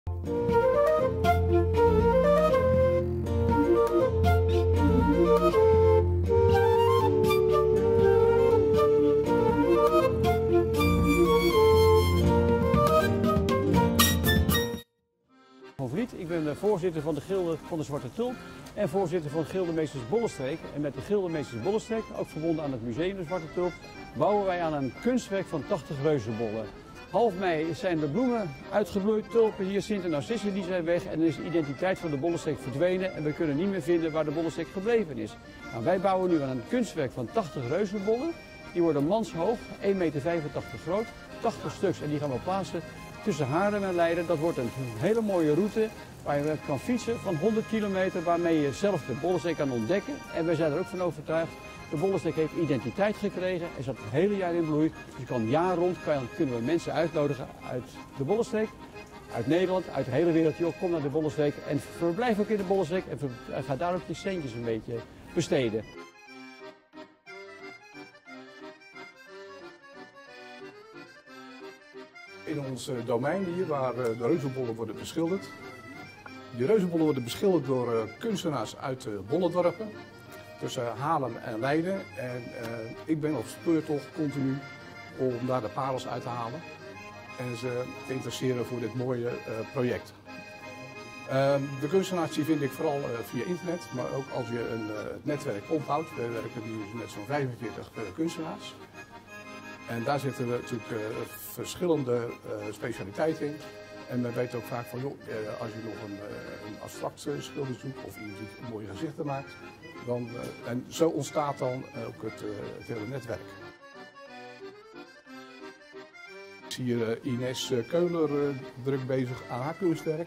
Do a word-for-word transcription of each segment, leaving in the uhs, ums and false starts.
Ik ben de voorzitter van de Gilde van de Zwarte Tulp en voorzitter van Gildemeesters Bollenstreek. En met de Gildemeesters Bollenstreek, ook verbonden aan het museum de Zwarte Tulp, bouwen wij aan een kunstwerk van tachtig reuzenbollen. Half mei zijn de bloemen uitgebloeid, tulpen, hyacinten en narcissen die zijn weg en dan is de identiteit van de Bollenstreek verdwenen en we kunnen niet meer vinden waar de Bollenstreek gebleven is. Nou, wij bouwen nu aan een kunstwerk van tachtig reuzenbollen. Die worden manshoog, één komma vijfentachtig meter groot, tachtig stuks en die gaan we plaatsen tussen Haarlem en Leiden. Dat wordt een hele mooie route waar je kan fietsen van honderd kilometer, waarmee je zelf de Bollenstreek kan ontdekken. En wij zijn er ook van overtuigd, de Bollenstreek heeft identiteit gekregen en zat het hele jaar in bloei. Dus je kan jaar rond, kan, kunnen we mensen uitnodigen uit de Bollenstreek, uit Nederland, uit de hele wereld. Joh, kom naar de Bollenstreek en verblijf ook in de Bollenstreek en ga daar ook die centjes een beetje besteden. In ons domein hier, waar de reuzenbollen worden beschilderd. Die reuzenbollen worden beschilderd door kunstenaars uit Bollendorpen, tussen Haarlem en Leiden. En uh, ik ben op speurtocht continu om daar de parels uit te halen en ze te interesseren voor dit mooie uh, project. Uh, de kunstenaars die vind ik vooral uh, via internet, maar ook als je een uh, netwerk ophoudt. We werken nu met zo'n vijfenveertig uh, kunstenaars. En daar zitten we natuurlijk uh, verschillende uh, specialiteiten in. En men weet ook vaak van, joh, uh, als je nog een, uh, een abstract uh, schilder zoekt of iemand die mooie gezichten maakt. Dan, uh, en zo ontstaat dan uh, ook het, uh, het hele netwerk. Ik zie hier uh, Ines Keuler uh, druk bezig aan haar kunstwerk.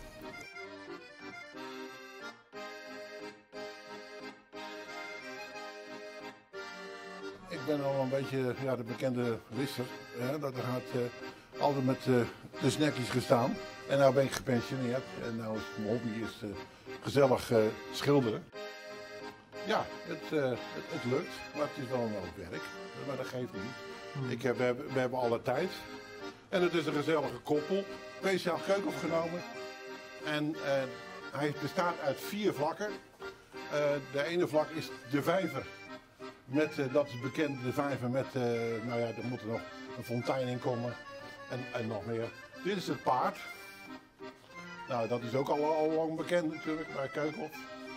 Ik ben al een beetje ja, de bekende wisser. Hè, dat er gaat uh, altijd met uh, de snackies gestaan. En nu ben ik gepensioneerd. En nou is mijn hobby is uh, gezellig uh, schilderen. Ja, het, uh, het, het lukt, maar het is wel een hoop werk. Maar dat geeft niet. Hmm. Ik heb, we, hebben, we hebben alle tijd. En het is een gezellige koppel. Speciaal keukenhof genomen. En uh, hij bestaat uit vier vlakken. Uh, de ene vlak is de vijver. Met, uh, dat is bekend, de vijver met, uh, nou ja, er moet er nog een fontein in komen en, en nog meer. Dit is het paard. Nou, dat is ook al, al lang bekend natuurlijk bij Keukenhof.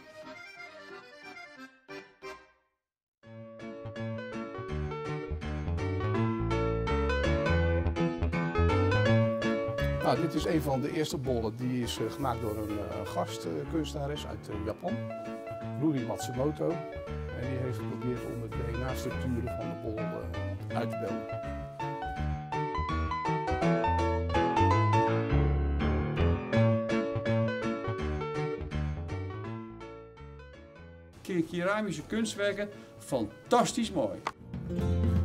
Nou, dit is een van de eerste bollen. Die is uh, gemaakt door een uh, gastkunstenares uit uh, Japan, Ruri Matsumoto. En die heeft geprobeerd om de D N A-structuren van de bol uh, uit te beelden. Keramische kunstwerken, fantastisch mooi.